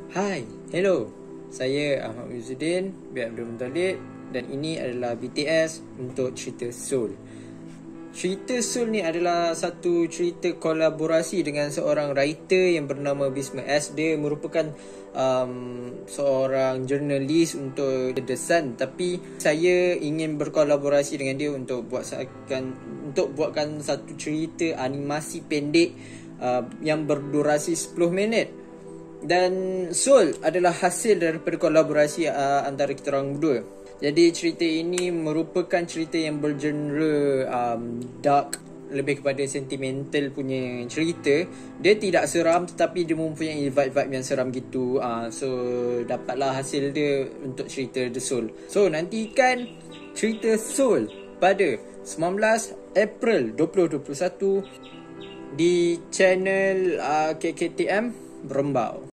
Hai, hello. Saya Ahmad Muzuddin bin Abdul Muttalib dan ini adalah BTS untuk cerita Soul. Cerita Soul ni adalah satu cerita kolaborasi dengan seorang writer yang bernama Bisma S. Dia merupakan seorang jurnalis untuk The Sun, tapi saya ingin berkolaborasi dengan dia untuk buatkan satu cerita animasi pendek yang berdurasi 10 minit. Dan Soul adalah hasil daripada kolaborasi antara kita orang berdua. Jadi cerita ini merupakan cerita yang bergenre dark, lebih kepada sentimental punya cerita. Dia tidak seram tetapi dia mempunyai vibe-vibe yang seram gitu. So dapatlah hasil dia untuk cerita The Soul. So nantikan cerita Soul pada 19 April 2021 di channel KKTM Berembau.